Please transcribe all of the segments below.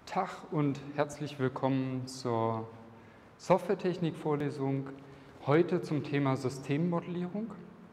Tag und herzlich willkommen zur Softwaretechnik-Vorlesung. Heute zum Thema Systemmodellierung.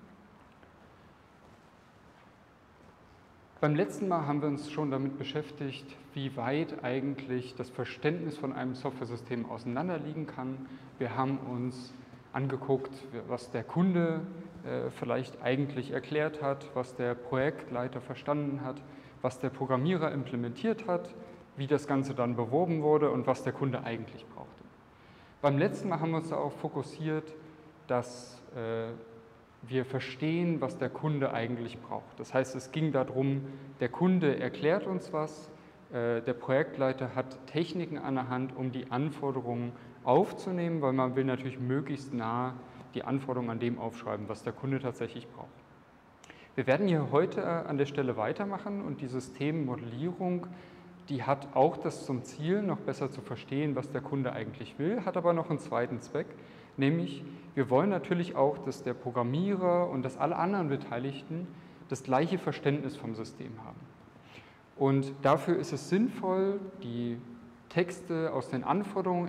Beim letzten Mal haben wir uns schon damit beschäftigt, wie weit eigentlich das Verständnis von einem Softwaresystem auseinanderliegen kann. Wir haben uns angeguckt, was der Kunde vielleicht eigentlich erklärt hat, was der Projektleiter verstanden hat, was der Programmierer implementiert hat, wie das Ganze dann beworben wurde und was der Kunde eigentlich brauchte. Beim letzten Mal haben wir uns darauf fokussiert, dass wir verstehen, was der Kunde eigentlich braucht. Das heißt, es ging darum, der Kunde erklärt uns was, der Projektleiter hat Techniken an der Hand, um die Anforderungen aufzunehmen, weil man will natürlich möglichst nah die Anforderungen an dem aufschreiben, was der Kunde tatsächlich braucht. Wir werden hier heute an der Stelle weitermachen und die Systemmodellierung, die hat auch das zum Ziel, noch besser zu verstehen, was der Kunde eigentlich will, hat aber noch einen zweiten Zweck, nämlich wir wollen natürlich auch, dass der Programmierer und dass alle anderen Beteiligten das gleiche Verständnis vom System haben. Und dafür ist es sinnvoll, die Texte aus den Anforderungen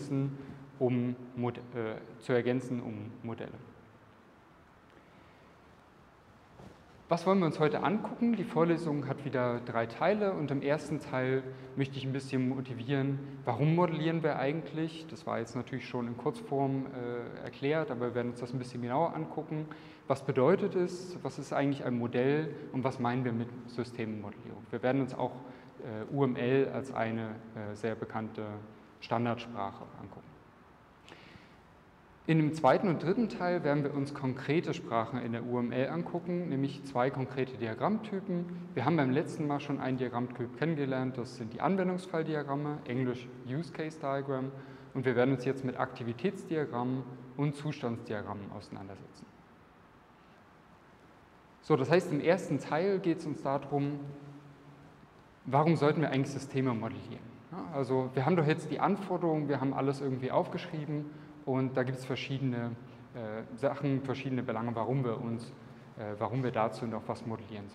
zu ergänzen um Modelle. Was wollen wir uns heute angucken? Die Vorlesung hat wieder 3 Teile und im ersten Teil möchte ich ein bisschen motivieren, warum modellieren wir eigentlich? Das war jetzt natürlich schon in Kurzform erklärt, aber wir werden uns das ein bisschen genauer angucken. Was bedeutet es? Was ist eigentlich ein Modell und was meinen wir mit Systemmodellierung? Wir werden uns auch UML als eine sehr bekannte Standardsprache angucken. In dem zweiten und dritten Teil werden wir uns konkrete Sprachen in der UML angucken, nämlich 2 konkrete Diagrammtypen. Wir haben beim letzten Mal schon einen Diagrammtyp kennengelernt, das sind die Anwendungsfalldiagramme, Englisch Use Case Diagram, und wir werden uns jetzt mit Aktivitätsdiagrammen und Zustandsdiagrammen auseinandersetzen. So, das heißt, im ersten Teil geht es uns darum, warum sollten wir eigentlich Systeme modellieren? Ja, also wir haben doch jetzt die Anforderungen, wir haben alles irgendwie aufgeschrieben, und da gibt es verschiedene Sachen, verschiedene Belange, warum wir dazu noch was modellieren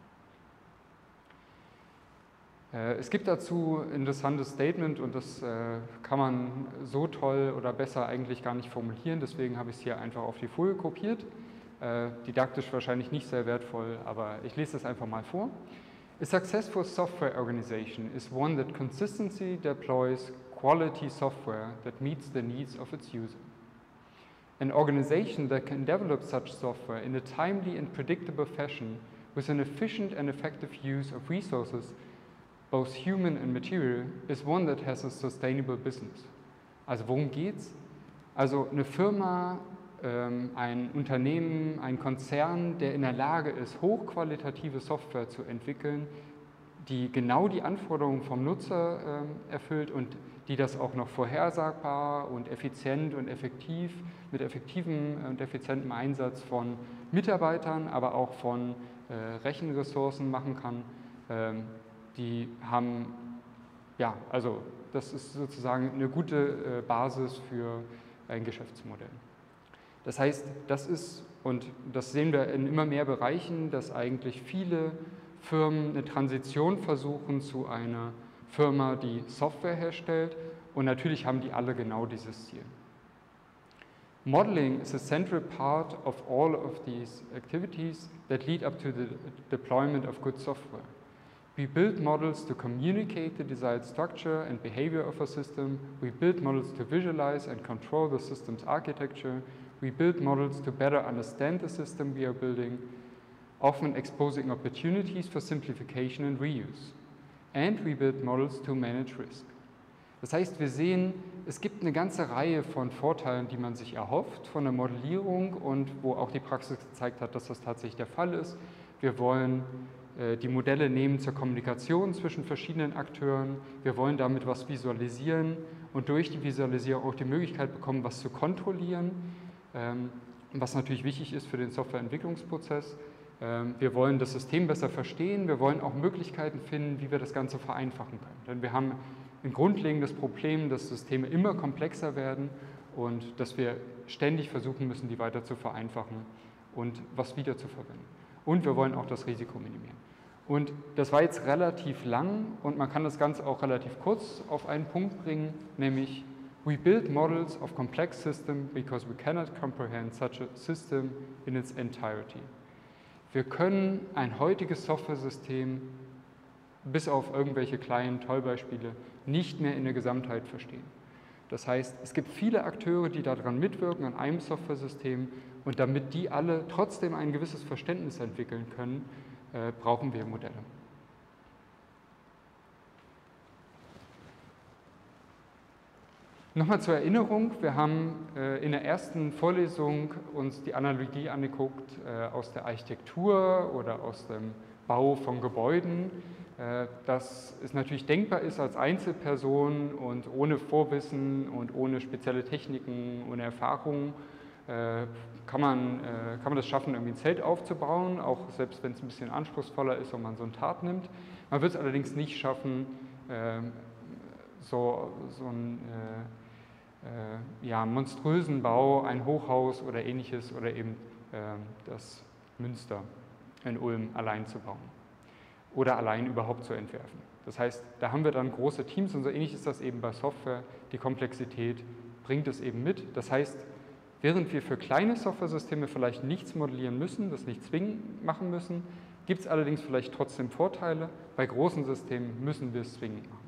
sollten. Es gibt dazu ein interessantes Statement und das kann man so toll oder besser eigentlich gar nicht formulieren, deswegen habe ich es hier einfach auf die Folie kopiert. Didaktisch wahrscheinlich nicht sehr wertvoll, aber ich lese das einfach mal vor. A successful software organization is one that consistently deploys quality software that meets the needs of its user. An organization that can develop such software in a timely and predictable fashion with an efficient and effective use of resources, both human and material, is one that has a sustainable business. Also worum geht's? Also eine Firma, ein Unternehmen, ein Konzern, der in der Lage ist, hochqualitative Software zu entwickeln, die genau die Anforderungen vom Nutzer erfüllt und die das auch noch vorhersagbar und effizient und effektiv, mit effektivem und effizientem Einsatz von Mitarbeitern, aber auch von Rechenressourcen machen kann, die haben, ja, also das ist sozusagen eine gute Basis für ein Geschäftsmodell. Das heißt, das ist, und das sehen wir in immer mehr Bereichen, dass eigentlich viele Firmen eine Transition versuchen zu einer Firma, die Software herstellt, und natürlich haben die alle genau dieses Ziel. Modeling is a central part of all of these activities that lead up to the deployment of good software. We build models to communicate the desired structure and behavior of a system. We build models to visualize and control the system's architecture. We build models to better understand the system we are building, often exposing opportunities for simplification and reuse. And we build models to manage risk. Das heißt, wir sehen, es gibt eine ganze Reihe von Vorteilen, die man sich erhofft von der Modellierung und wo auch die Praxis gezeigt hat, dass das tatsächlich der Fall ist. Wir wollen die Modelle nehmen zur Kommunikation zwischen verschiedenen Akteuren. Wir wollen damit was visualisieren und durch die Visualisierung auch die Möglichkeit bekommen, was zu kontrollieren, was natürlich wichtig ist für den Softwareentwicklungsprozess. Wir wollen das System besser verstehen, wir wollen auch Möglichkeiten finden, wie wir das Ganze vereinfachen können. Denn wir haben ein grundlegendes Problem, dass Systeme immer komplexer werden und dass wir ständig versuchen müssen, die weiter zu vereinfachen und was wiederzuverwenden. Und wir wollen auch das Risiko minimieren. Und das war jetzt relativ lang und man kann das Ganze auch relativ kurz auf einen Punkt bringen, nämlich we build models of complex systems because we cannot comprehend such a system in its entirety. Wir können ein heutiges Software-System bis auf irgendwelche kleinen Tollbeispiele nicht mehr in der Gesamtheit verstehen. Das heißt, es gibt viele Akteure, die daran mitwirken, an einem Software-System, und damit die alle trotzdem ein gewisses Verständnis entwickeln können, brauchen wir Modelle. Nochmal zur Erinnerung, wir haben in der ersten Vorlesung uns die Analogie angeguckt aus der Architektur oder aus dem Bau von Gebäuden, dass es natürlich denkbar ist als Einzelperson und ohne Vorwissen und ohne spezielle Techniken, ohne Erfahrung, kann man das schaffen, irgendwie ein Zelt aufzubauen, auch selbst wenn es ein bisschen anspruchsvoller ist und man so einen Tart nimmt. Man wird es allerdings nicht schaffen, so einen monströsen Bau, ein Hochhaus oder ähnliches oder eben das Münster in Ulm allein zu bauen oder allein überhaupt zu entwerfen. Das heißt, da haben wir dann große Teams und so ähnlich ist das eben bei Software. Die Komplexität bringt es eben mit. Das heißt, während wir für kleine Software-Systeme vielleicht nichts modellieren müssen, das nicht zwingend machen müssen, gibt es allerdings vielleicht trotzdem Vorteile. Bei großen Systemen müssen wir es zwingend machen.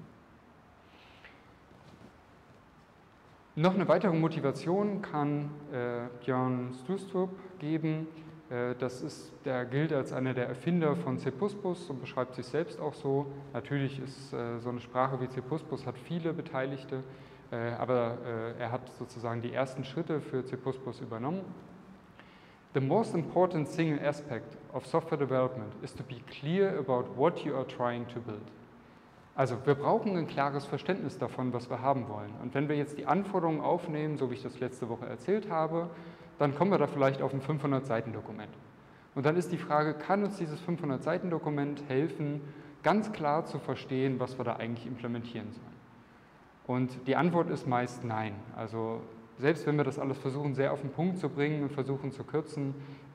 Noch eine weitere Motivation kann Björn Stroustrup geben. Der gilt als einer der Erfinder von C++ und beschreibt sich selbst auch so. Natürlich ist so eine Sprache wie C++ hat viele Beteiligte, aber er hat sozusagen die ersten Schritte für C++ übernommen. The most important single aspect of software development is to be clear about what you are trying to build. Also wir brauchen ein klares Verständnis davon, was wir haben wollen. Und wenn wir jetzt die Anforderungen aufnehmen, so wie ich das letzte Woche erzählt habe, dann kommen wir da vielleicht auf ein 500-Seiten-Dokument. Und dann ist die Frage, kann uns dieses 500-Seiten-Dokument helfen, ganz klar zu verstehen, was wir da eigentlich implementieren sollen? Und die Antwort ist meist nein. Also selbst wenn wir das alles versuchen, sehr auf den Punkt zu bringen und versuchen zu kürzen,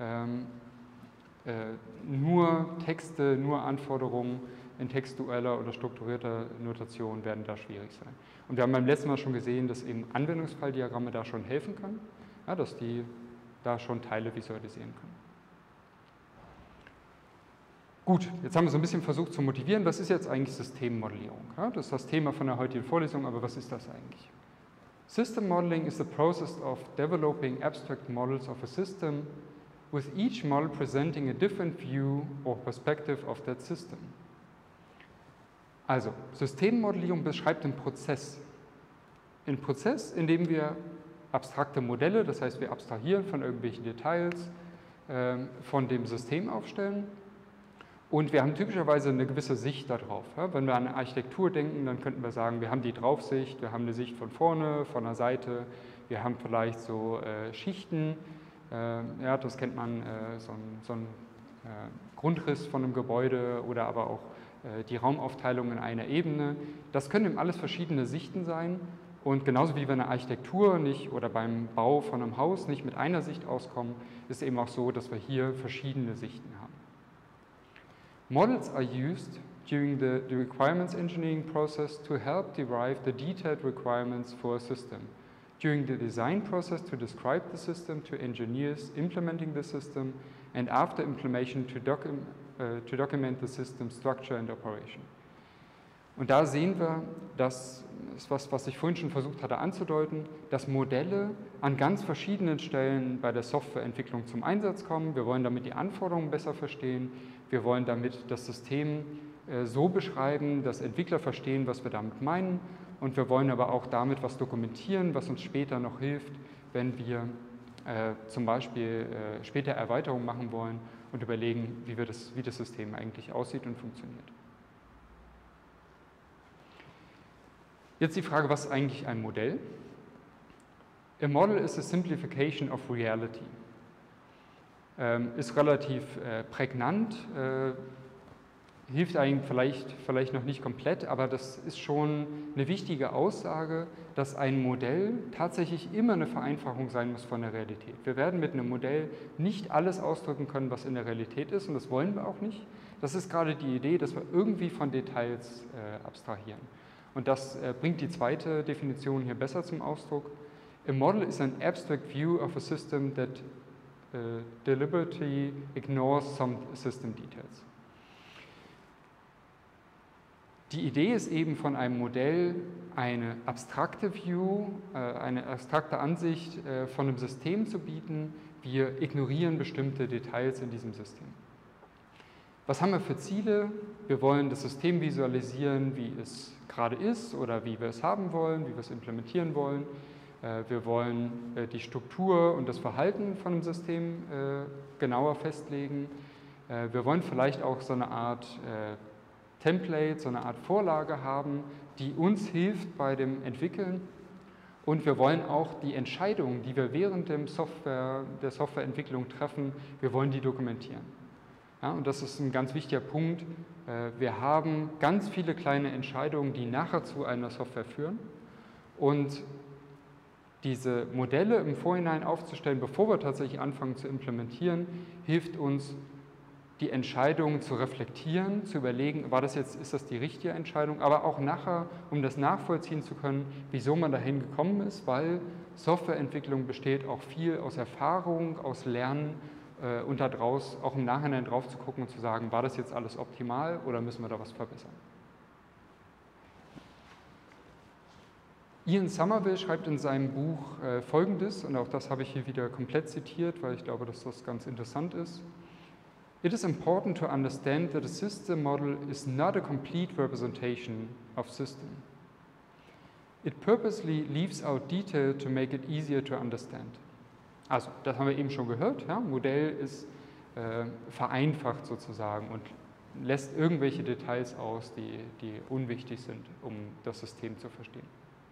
nur Texte, nur Anforderungen in textueller oder strukturierter Notation werden da schwierig sein. Und wir haben beim letzten Mal schon gesehen, dass eben Anwendungsfalldiagramme da schon helfen können, ja, dass die da schon Teile visualisieren können. Gut, jetzt haben wir so ein bisschen versucht zu motivieren, was ist jetzt eigentlich Systemmodellierung? Ja, das ist das Thema von der heutigen Vorlesung, aber was ist das eigentlich? System modeling is the process of developing abstract models of a system with each model presenting a different view or perspective of that system. Also, Systemmodellierung beschreibt den Prozess. Einen Prozess, in dem wir abstrakte Modelle, das heißt, wir abstrahieren von irgendwelchen Details von dem System aufstellen und wir haben typischerweise eine gewisse Sicht darauf. Ja? Wenn wir an eine Architektur denken, dann könnten wir sagen, wir haben die Draufsicht, wir haben eine Sicht von vorne, von der Seite, wir haben vielleicht so Schichten, ja, das kennt man, so ein Grundriss von einem Gebäude oder aber auch die Raumaufteilung in einer Ebene. Das können eben alles verschiedene Sichten sein und genauso wie wir in der Architektur nicht oder beim Bau von einem Haus nicht mit einer Sicht auskommen, ist es eben auch so, dass wir hier verschiedene Sichten haben. Models are used during the requirements engineering process to help derive the detailed requirements for a system. During the design process to describe the system to engineers implementing the system and after implementation to document the system structure and operation. Und da sehen wir, das ist was ich vorhin schon versucht hatte anzudeuten, dass Modelle an ganz verschiedenen Stellen bei der Softwareentwicklung zum Einsatz kommen. Wir wollen damit die Anforderungen besser verstehen. Wir wollen damit das System so beschreiben, dass Entwickler verstehen, was wir damit meinen. Und wir wollen aber auch damit was dokumentieren, was uns später noch hilft, wenn wir zum Beispiel später Erweiterungen machen wollen und überlegen, wie das System eigentlich aussieht und funktioniert. Jetzt die Frage, was ist eigentlich ein Modell? A model is a simplification of reality. Ist relativ prägnant, hilft eigentlich vielleicht noch nicht komplett, aber das ist schon eine wichtige Aussage, dass ein Modell tatsächlich immer eine Vereinfachung sein muss von der Realität. Wir werden mit einem Modell nicht alles ausdrücken können, was in der Realität ist, und das wollen wir auch nicht. Das ist gerade die Idee, dass wir irgendwie von Details abstrahieren. Und das bringt die zweite Definition hier besser zum Ausdruck. A model is an abstract view of a system that deliberately ignores some system details. Die Idee ist eben von einem Modell eine abstrakte View, eine abstrakte Ansicht von einem System zu bieten. Wir ignorieren bestimmte Details in diesem System. Was haben wir für Ziele? Wir wollen das System visualisieren, wie es gerade ist oder wie wir es haben wollen, wie wir es implementieren wollen. Wir wollen die Struktur und das Verhalten von einem System genauer festlegen. Wir wollen vielleicht auch so eine Art Template, so eine Art Vorlage haben, die uns hilft bei dem Entwickeln. Und wir wollen auch die Entscheidungen, die wir während der Softwareentwicklung treffen, wir wollen die dokumentieren. Ja, und das ist ein ganz wichtiger Punkt. Wir haben ganz viele kleine Entscheidungen, die nachher zu einer Software führen. Und diese Modelle im Vorhinein aufzustellen, bevor wir tatsächlich anfangen zu implementieren, hilft uns, die Entscheidungen zu reflektieren, zu überlegen, ist das die richtige Entscheidung, aber auch nachher, um das nachvollziehen zu können, wieso man dahin gekommen ist, weil Softwareentwicklung besteht auch viel aus Erfahrung, aus Lernen und daraus auch im Nachhinein drauf zu gucken und zu sagen, war das jetzt alles optimal oder müssen wir da was verbessern? Ian Somerville schreibt in seinem Buch Folgendes, und auch das habe ich hier wieder komplett zitiert, weil ich glaube, dass das ganz interessant ist. It is important to understand that a system model is not a complete representation of system. It purposely leaves out detail to make it easier to understand. Also, das haben wir eben schon gehört. Ja? Modell ist vereinfacht sozusagen und lässt irgendwelche Details aus, die unwichtig sind, um das System zu verstehen.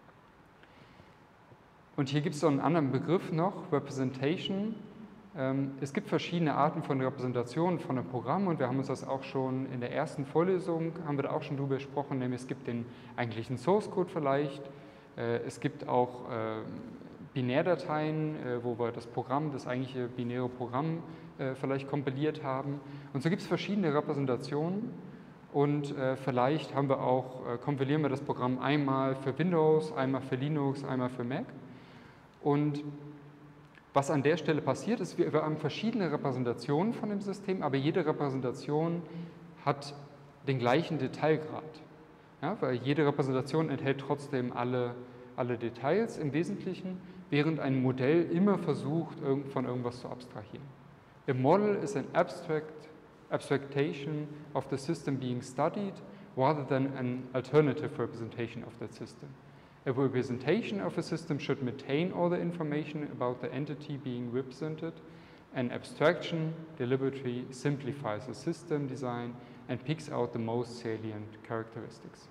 Und hier gibt es so einen anderen Begriff noch, Representation. Es gibt verschiedene Arten von Repräsentationen von einem Programm und wir haben uns das auch schon in der ersten Vorlesung, haben wir da auch schon drüber gesprochen, nämlich es gibt den eigentlichen Source Code vielleicht, es gibt auch Binärdateien, wo wir das eigentliche binäre Programm vielleicht kompiliert haben und so gibt es verschiedene Repräsentationen und vielleicht kompilieren wir das Programm einmal für Windows, einmal für Linux, einmal für Mac und was an der Stelle passiert ist, wir haben verschiedene Repräsentationen von dem System, aber jede Repräsentation hat den gleichen Detailgrad. Ja, weil jede Repräsentation enthält trotzdem alle Details im Wesentlichen, während ein Modell immer versucht, von irgendwas zu abstrahieren. A model is an abstraction of the system being studied rather than an alternative representation of that system. A representation of a system should maintain all the information about the entity being represented. An abstraction deliberately simplifies the system design and picks out the most salient characteristics.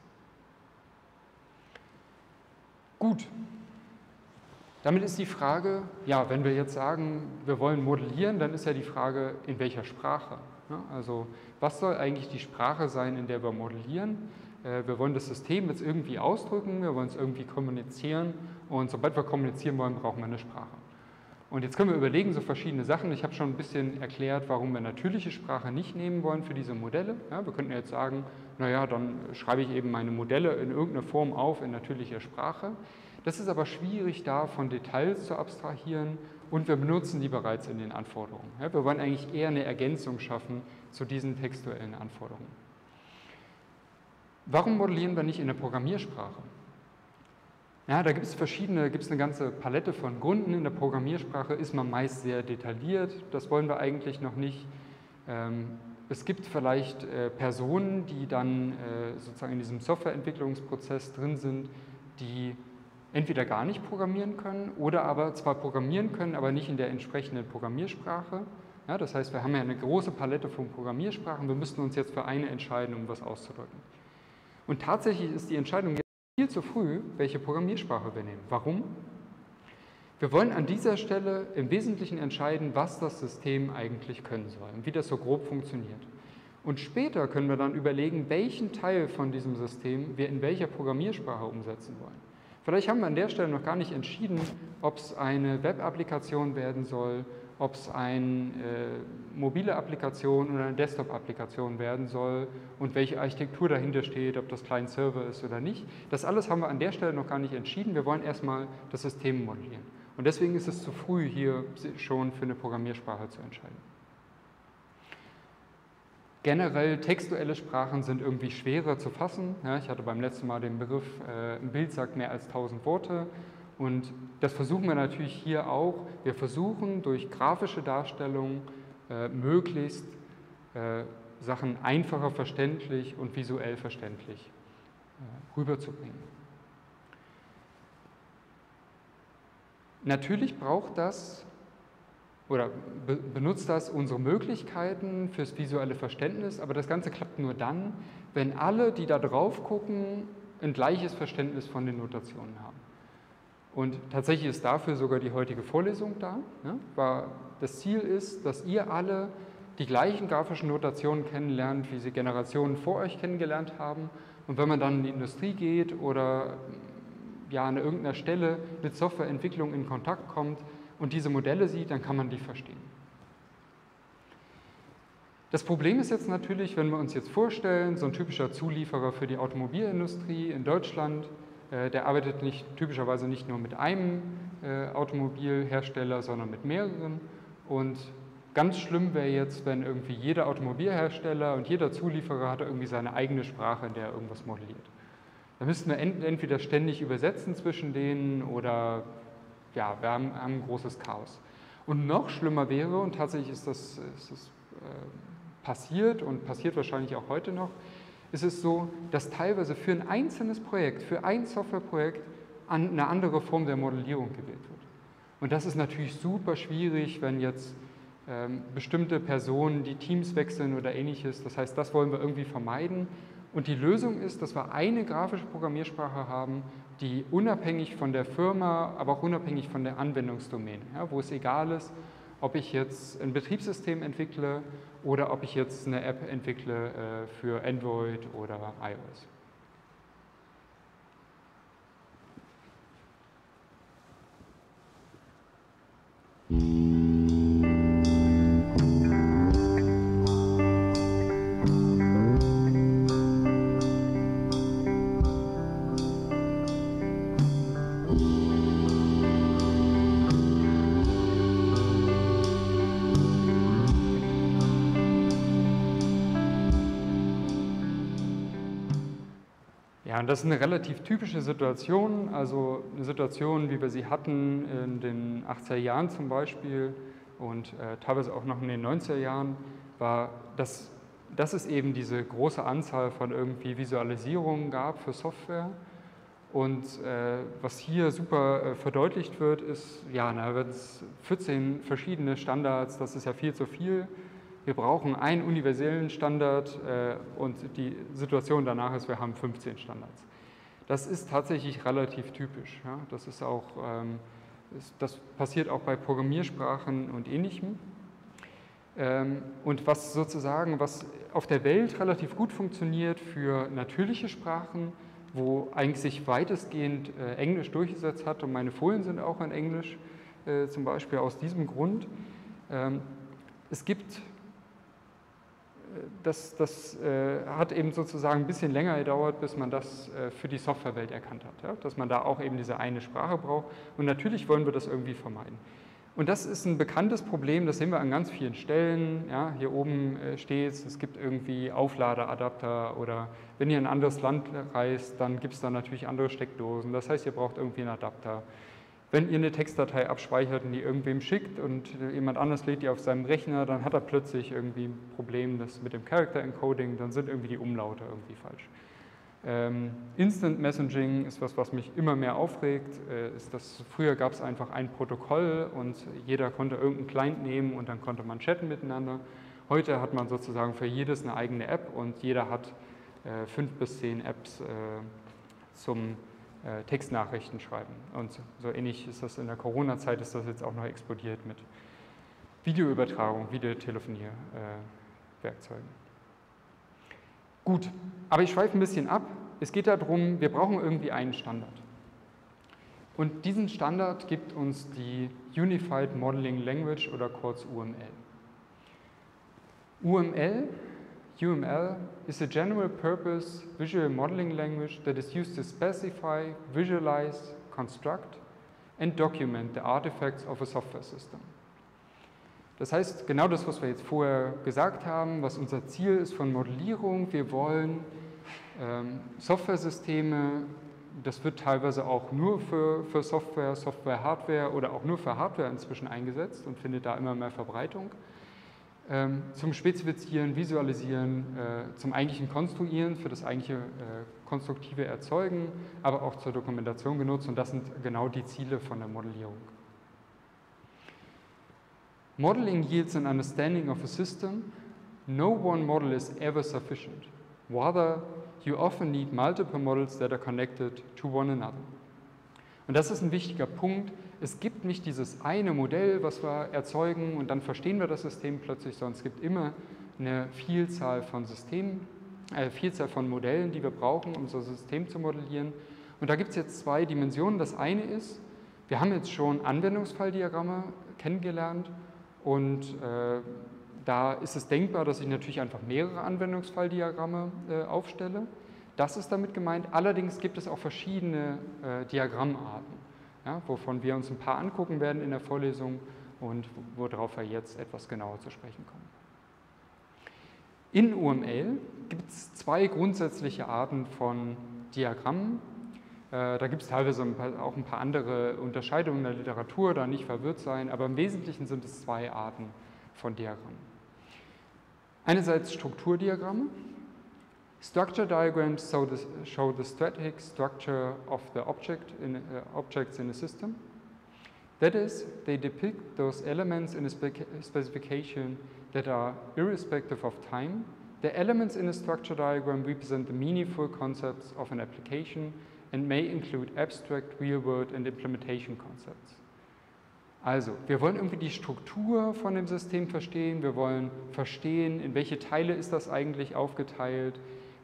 Gut. Damit ist die Frage, ja, wenn wir jetzt sagen, wir wollen modellieren, dann ist ja die Frage, in welcher Sprache? Ja, also, was soll eigentlich die Sprache sein, in der wir modellieren? Wir wollen das System jetzt irgendwie ausdrücken, wir wollen es irgendwie kommunizieren und sobald wir kommunizieren wollen, brauchen wir eine Sprache. Und jetzt können wir überlegen, so verschiedene Sachen. Ich habe schon ein bisschen erklärt, warum wir natürliche Sprache nicht nehmen wollen für diese Modelle. Ja, wir könnten jetzt sagen, naja, dann schreibe ich eben meine Modelle in irgendeiner Form auf in natürlicher Sprache. Das ist aber schwierig, da von Details zu abstrahieren und wir benutzen die bereits in den Anforderungen. Ja, wir wollen eigentlich eher eine Ergänzung schaffen zu diesen textuellen Anforderungen. Warum modellieren wir nicht in der Programmiersprache? Ja, da gibt es eine ganze Palette von Gründen. In der Programmiersprache ist man meist sehr detailliert, das wollen wir eigentlich noch nicht. Es gibt vielleicht Personen, die dann sozusagen in diesem Softwareentwicklungsprozess drin sind, die entweder gar nicht programmieren können oder aber zwar programmieren können, aber nicht in der entsprechenden Programmiersprache. Ja, das heißt, wir haben ja eine große Palette von Programmiersprachen, wir müssten uns jetzt für eine entscheiden, um was auszudrücken. Und tatsächlich ist die Entscheidung jetzt viel zu früh, welche Programmiersprache wir nehmen. Warum? Wir wollen an dieser Stelle im Wesentlichen entscheiden, was das System eigentlich können soll und wie das so grob funktioniert. Und später können wir dann überlegen, welchen Teil von diesem System wir in welcher Programmiersprache umsetzen wollen. Vielleicht haben wir an der Stelle noch gar nicht entschieden, ob es eine Web-Applikation werden soll ob es eine mobile Applikation oder eine Desktop-Applikation werden soll und welche Architektur dahinter steht, ob das Client-Server ist oder nicht. Das alles haben wir an der Stelle noch gar nicht entschieden. Wir wollen erstmal das System modellieren. Und deswegen ist es zu früh, hier schon für eine Programmiersprache zu entscheiden. Generell textuelle Sprachen sind irgendwie schwerer zu fassen. Ja, ich hatte beim letzten Mal den Begriff, ein Bild sagt mehr als 1000 Worte. Und das versuchen wir natürlich hier auch. Wir versuchen durch grafische Darstellung möglichst Sachen einfacher verständlich und visuell verständlich rüberzubringen. Natürlich braucht das oder benutzt das unsere Möglichkeiten fürs visuelle Verständnis, aber das Ganze klappt nur dann, wenn alle, die da drauf gucken, ein gleiches Verständnis von den Notationen haben. Und tatsächlich ist dafür sogar die heutige Vorlesung da, weil das Ziel ist, dass ihr alle die gleichen grafischen Notationen kennenlernt, wie sie Generationen vor euch kennengelernt haben. Und wenn man dann in die Industrie geht oder ja, an irgendeiner Stelle mit Softwareentwicklung in Kontakt kommt und diese Modelle sieht, dann kann man die verstehen. Das Problem ist jetzt natürlich, wenn wir uns jetzt vorstellen, so ein typischer Zulieferer für die Automobilindustrie in Deutschland, der arbeitet typischerweise nicht nur mit einem Automobilhersteller, sondern mit mehreren. Und ganz schlimm wäre jetzt, wenn irgendwie jeder Automobilhersteller und jeder Zulieferer hat irgendwie seine eigene Sprache, in der er irgendwas modelliert. Da müssten wir entweder ständig übersetzen zwischen denen oder ja, wir haben ein großes Chaos. Und noch schlimmer wäre, und tatsächlich ist das passiert und passiert wahrscheinlich auch heute noch, ist es so, dass teilweise für ein einzelnes Projekt, für ein Softwareprojekt eine andere Form der Modellierung gewählt wird. Und das ist natürlich super schwierig, wenn jetzt bestimmte Personen die Teams wechseln oder ähnliches. Das heißt, das wollen wir irgendwie vermeiden. Und die Lösung ist, dass wir eine grafische Programmiersprache haben, die unabhängig von der Firma, aber auch unabhängig von der Anwendungsdomäne, ja, wo es egal ist, ob ich jetzt ein Betriebssystem entwickle oder ob ich jetzt eine App entwickle für Android oder iOS. Ja, und das ist eine relativ typische Situation, also eine Situation, wie wir sie hatten in den 80er Jahren zum Beispiel und teilweise auch noch in den 90er Jahren, war, dass es eben diese große Anzahl von irgendwie Visualisierungen gab für Software. Und was hier super verdeutlicht wird, ist, ja, wenn es 14 verschiedene Standards, das ist ja viel zu viel. Wir brauchen einen universellen Standard und die Situation danach ist, wir haben 15 Standards. Das ist tatsächlich relativ typisch. Ja? Das ist auch, das passiert auch bei Programmiersprachen und Ähnlichem. Und was auf der Welt relativ gut funktioniert für natürliche Sprachen, wo eigentlich sich weitestgehend Englisch durchgesetzt hat, und meine Folien sind auch in Englisch, zum Beispiel aus diesem Grund. Es gibt das hat eben sozusagen ein bisschen länger gedauert, bis man das für die Softwarewelt erkannt hat, ja? Dass man da auch eben diese eine Sprache braucht. Und natürlich wollen wir das irgendwie vermeiden. Und das ist ein bekanntes Problem, das sehen wir an ganz vielen Stellen. Ja? Hier oben steht es gibt irgendwie Aufladeadapter oder wenn ihr in ein anderes Land reist, dann gibt es da natürlich andere Steckdosen. Das heißt, ihr braucht irgendwie einen Adapter. Wenn ihr eine Textdatei abspeichert und die irgendwem schickt und jemand anders lädt die auf seinem Rechner, dann hat er plötzlich irgendwie ein Problem mit dem Character Encoding, dann sind irgendwie die Umlaute irgendwie falsch. Instant Messaging ist was mich immer mehr aufregt. Früher gab es einfach ein Protokoll und jeder konnte irgendeinen Client nehmen und dann konnte man chatten miteinander. Heute hat man sozusagen für jedes eine eigene App und jeder hat 5 bis 10 Apps zum Textnachrichten schreiben. Und so ähnlich ist das in der Corona-Zeit, ist das jetzt auch noch explodiert mit Videoübertragung, Videotelefonierwerkzeugen. Gut, aber ich schweife ein bisschen ab. Es geht darum, wir brauchen irgendwie einen Standard. Und diesen Standard gibt uns die Unified Modeling Language oder kurz UML. UML is a general purpose visual modeling language that is used to specify, visualize, construct and document the artifacts of a software system. Das heißt, genau das, was wir jetzt vorher gesagt haben, was unser Ziel ist von Modellierung. Wir wollen Softwaresysteme, das wird teilweise auch nur für Software, Hardware oder auch nur für Hardware inzwischen eingesetzt und findet da immer mehr Verbreitung, zum Spezifizieren, Visualisieren, zum eigentlichen Konstruieren, für das eigentliche konstruktive Erzeugen, aber auch zur Dokumentation genutzt, und das sind genau die Ziele von der Modellierung. Modeling yields an understanding of a system. No one model is ever sufficient. Rather, you often need multiple models that are connected to one another. Und das ist ein wichtiger Punkt. Es gibt nicht dieses eine Modell, was wir erzeugen und dann verstehen wir das System plötzlich, sondern es gibt immer eine Vielzahl von Modellen, die wir brauchen, um so ein System zu modellieren. Und da gibt es jetzt zwei Dimensionen. Das eine ist, wir haben jetzt schon Anwendungsfalldiagramme kennengelernt und da ist es denkbar, dass ich natürlich einfach mehrere Anwendungsfalldiagramme aufstelle. Das ist damit gemeint. Allerdings gibt es auch verschiedene Diagrammarten, ja, wovon wir uns ein paar angucken werden in der Vorlesung und worauf wir jetzt etwas genauer zu sprechen kommen. In UML gibt es zwei grundsätzliche Arten von Diagrammen. Da gibt es teilweise auch ein paar andere Unterscheidungen in der Literatur, da nicht verwirrt sein, aber im Wesentlichen sind es zwei Arten von Diagrammen. Einerseits Strukturdiagramme. Structure diagrams show the static structure of the objects in a system. That is, they depict those elements in a specification that are irrespective of time. The elements in a structure diagram represent the meaningful concepts of an application and may include abstract, real-world and implementation concepts. Also, wir wollen irgendwie die Struktur von dem System verstehen, wir wollen verstehen, in welche Teile ist das eigentlich aufgeteilt,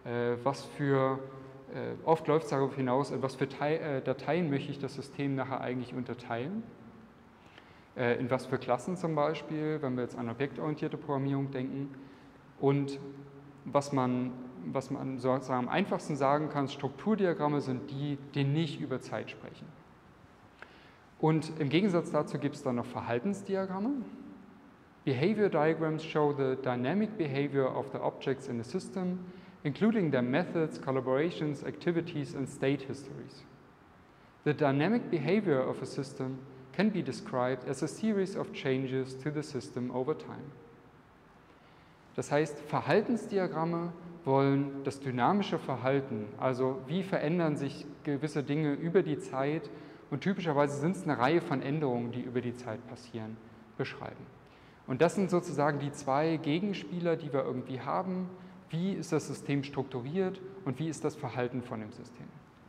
oft läuft es darauf hinaus, in was für Dateien möchte ich das System nachher eigentlich unterteilen, in was für Klassen zum Beispiel, wenn wir jetzt an objektorientierte Programmierung denken. Und was man sozusagen am einfachsten sagen kann, Strukturdiagramme sind die, die nicht über Zeit sprechen. Und im Gegensatz dazu gibt es dann noch Verhaltensdiagramme. Behavior diagrams show the dynamic behavior of the objects in a system, including their methods, collaborations, activities and state histories. The dynamic behavior of a system can be described as a series of changes to the system over time. Das heißt, Verhaltensdiagramme wollen das dynamische Verhalten, also wie verändern sich gewisse Dinge über die Zeit, und typischerweise sind es eine Reihe von Änderungen, die über die Zeit passieren, beschreiben. Und das sind sozusagen die zwei Gegenspieler, die wir irgendwie haben. Wie ist das System strukturiert und wie ist das Verhalten von dem System?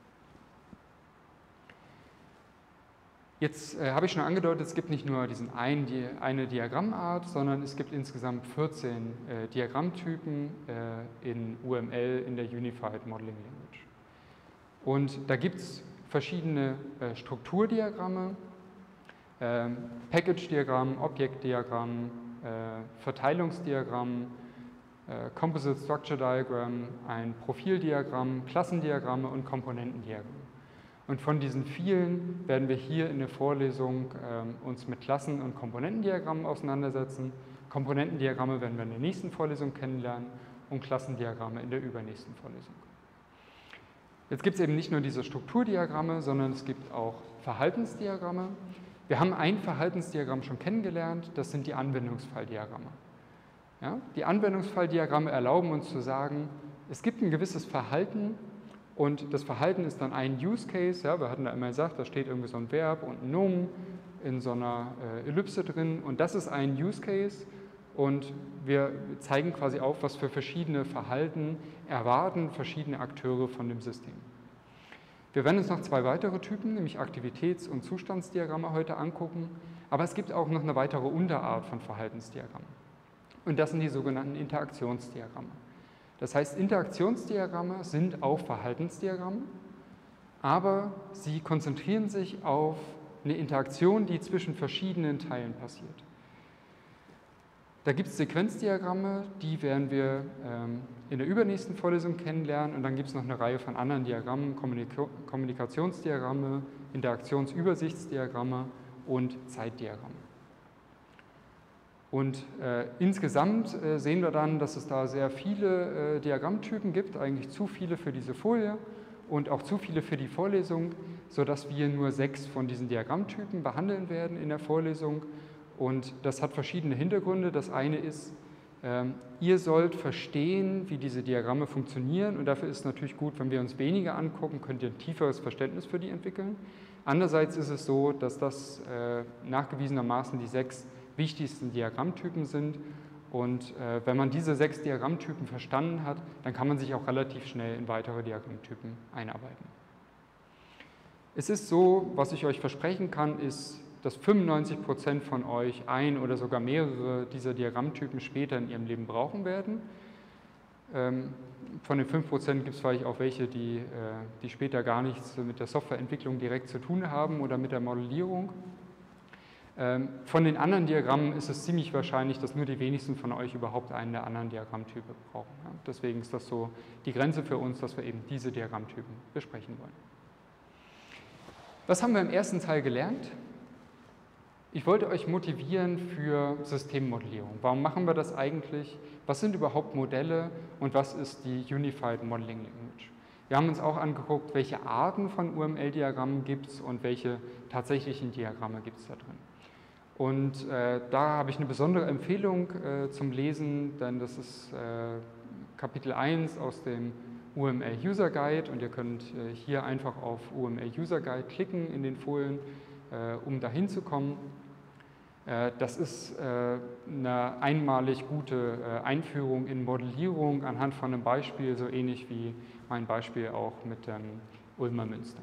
Jetzt habe ich schon angedeutet, es gibt nicht nur eine Diagrammart, sondern es gibt insgesamt 14 Diagrammtypen in UML, in der Unified Modeling Language. Und da gibt es verschiedene Strukturdiagramme, Package-Diagramm, Objektdiagramm, Verteilungsdiagramm, Composite Structure Diagram, ein Profildiagramm, Klassendiagramme und Komponentendiagramme. Und von diesen vielen werden wir hier in der Vorlesung uns mit Klassen- und Komponentendiagrammen auseinandersetzen. Komponentendiagramme werden wir in der nächsten Vorlesung kennenlernen und Klassendiagramme in der übernächsten Vorlesung. Jetzt gibt es eben nicht nur diese Strukturdiagramme, sondern es gibt auch Verhaltensdiagramme. Wir haben ein Verhaltensdiagramm schon kennengelernt, das sind die Anwendungsfalldiagramme. Ja, die Anwendungsfalldiagramme erlauben uns zu sagen, es gibt ein gewisses Verhalten und das Verhalten ist dann ein Use Case. Ja, wir hatten da immer gesagt, da steht irgendwie so ein Verb und ein Nomen in so einer Ellipse drin und das ist ein Use Case und wir zeigen quasi auf, was für verschiedene Verhalten erwarten verschiedene Akteure von dem System. Wir werden uns noch zwei weitere Typen, nämlich Aktivitäts- und Zustandsdiagramme heute angucken, aber es gibt auch noch eine weitere Unterart von Verhaltensdiagrammen. Und das sind die sogenannten Interaktionsdiagramme. Das heißt, Interaktionsdiagramme sind auch Verhaltensdiagramme. aber sie konzentrieren sich auf eine Interaktion, die zwischen verschiedenen Teilen passiert. Da gibt es Sequenzdiagramme, die werden wir in der übernächsten Vorlesung kennenlernen, und dann gibt es noch eine Reihe von anderen Diagrammen, Kommunikationsdiagramme, Interaktionsübersichtsdiagramme und Zeitdiagramme. Und insgesamt sehen wir dann, dass es da sehr viele Diagrammtypen gibt, eigentlich zu viele für diese Folie und auch zu viele für die Vorlesung, sodass wir nur 6 von diesen Diagrammtypen behandeln werden in der Vorlesung. Und das hat verschiedene Hintergründe. Das eine ist, ihr sollt verstehen, wie diese Diagramme funktionieren, und dafür ist es natürlich gut, wenn wir uns weniger angucken, könnt ihr ein tieferes Verständnis für die entwickeln. Andererseits ist es so, dass das nachgewiesenermaßen die 6 wichtigsten Diagrammtypen sind, und wenn man diese 6 Diagrammtypen verstanden hat, dann kann man sich auch relativ schnell in weitere Diagrammtypen einarbeiten. Es ist so, was ich euch versprechen kann, ist, dass 95% von euch ein oder sogar mehrere dieser Diagrammtypen später in ihrem Leben brauchen werden. Von den 5% gibt es vielleicht auch welche, die später gar nichts mit der Softwareentwicklung direkt zu tun haben oder mit der Modellierung. Von den anderen Diagrammen ist es ziemlich wahrscheinlich, dass nur die wenigsten von euch überhaupt einen der anderen Diagrammtypen brauchen. Deswegen ist das so die Grenze für uns, dass wir eben diese Diagrammtypen besprechen wollen. Was haben wir im ersten Teil gelernt? Ich wollte euch motivieren für Systemmodellierung. Warum machen wir das eigentlich? Was sind überhaupt Modelle und was ist die Unified Modeling Language? Wir haben uns auch angeguckt, welche Arten von UML-Diagrammen gibt es und welche tatsächlichen Diagramme gibt es da drin. Und da habe ich eine besondere Empfehlung zum Lesen, denn das ist Kapitel 1 aus dem UML User Guide, und ihr könnt hier einfach auf UML User Guide klicken in den Folien, um dahin zu kommen. Das ist eine einmalig gute Einführung in Modellierung anhand von einem Beispiel, so ähnlich wie mein Beispiel auch mit dem Ulmer Münster.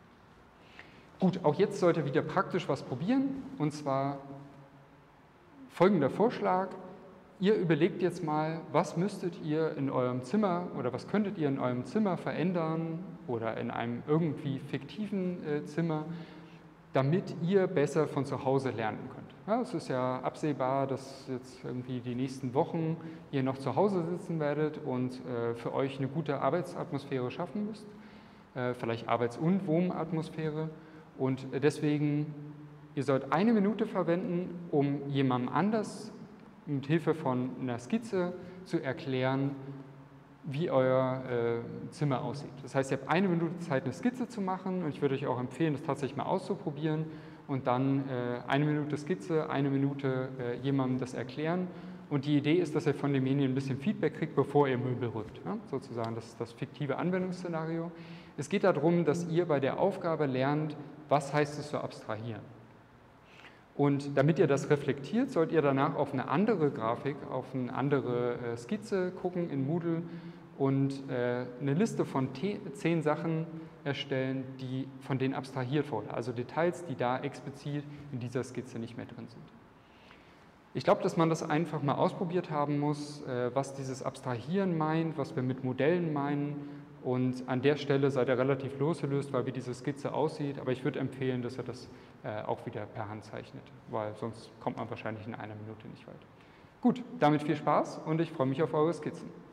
Gut, auch jetzt sollt ihr wieder praktisch was probieren, und zwar folgender Vorschlag. Ihr überlegt jetzt mal, was müsstet ihr in eurem Zimmer oder was könntet ihr in eurem Zimmer verändern oder in einem irgendwie fiktiven Zimmer, damit ihr besser von zu Hause lernen könnt. Ja, es ist ja absehbar, dass jetzt irgendwie die nächsten Wochen ihr noch zu Hause sitzen werdet und für euch eine gute Arbeitsatmosphäre schaffen müsst, vielleicht Arbeits- und Wohnatmosphäre. Und deswegen, ihr sollt 1 Minute verwenden, um jemandem anders mit Hilfe von einer Skizze zu erklären, wie euer Zimmer aussieht. Das heißt, ihr habt 1 Minute Zeit, eine Skizze zu machen, und ich würde euch auch empfehlen, das tatsächlich mal auszuprobieren und dann 1 Minute Skizze, 1 Minute jemandem das erklären. Und die Idee ist, dass ihr von demjenigen ein bisschen Feedback kriegt, bevor ihr Möbel rückt. Ja? Sozusagen, das ist das fiktive Anwendungsszenario. Es geht darum, dass ihr bei der Aufgabe lernt, was heißt es zu abstrahieren. Und damit ihr das reflektiert, sollt ihr danach auf eine andere Grafik, auf eine andere Skizze gucken in Moodle und eine Liste von 10 Sachen erstellen, von denen abstrahiert wurde. Also Details, die da explizit in dieser Skizze nicht mehr drin sind. Ich glaube, dass man das einfach mal ausprobiert haben muss, was dieses Abstrahieren meint, was wir mit Modellen meinen. Und an der Stelle seid ihr relativ losgelöst, weil wie diese Skizze aussieht. Aber ich würde empfehlen, dass ihr das auch wieder per Hand zeichnet, weil sonst kommt man wahrscheinlich in 1 Minute nicht weit. Gut, damit viel Spaß und ich freue mich auf eure Skizzen.